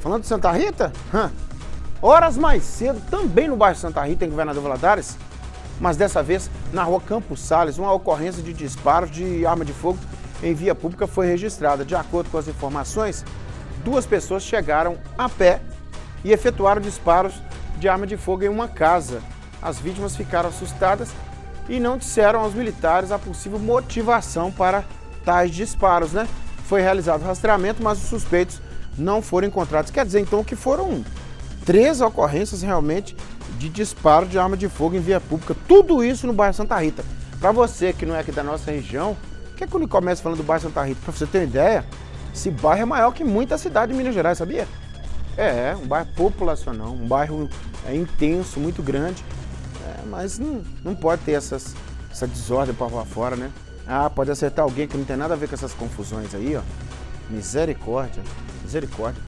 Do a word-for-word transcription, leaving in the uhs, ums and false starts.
Falando de Santa Rita, hum, horas mais cedo, também no bairro Santa Rita, em Governador Valadares, mas dessa vez na rua Campos Sales, uma ocorrência de disparos de arma de fogo em via pública foi registrada. De acordo com as informações, duas pessoas chegaram a pé e efetuaram disparos de arma de fogo em uma casa. As vítimas ficaram assustadas e não disseram aos militares a possível motivação para tais disparos, né? Foi realizado rastreamento, mas os suspeitos não foram encontrados. Quer dizer, então, que foram três ocorrências realmente de disparo de arma de fogo em via pública. Tudo isso no bairro Santa Rita. Para você que não é aqui da nossa região, o que é que eu começo falando do bairro Santa Rita? Para você ter uma ideia, esse bairro é maior que muita cidade de Minas Gerais, sabia? É, um bairro populacional, um bairro é, intenso, muito grande. É, mas não, não pode ter essas, essa desordem para lá fora, né? Ah, pode acertar alguém que não tem nada a ver com essas confusões aí, ó. Misericórdia, misericórdia.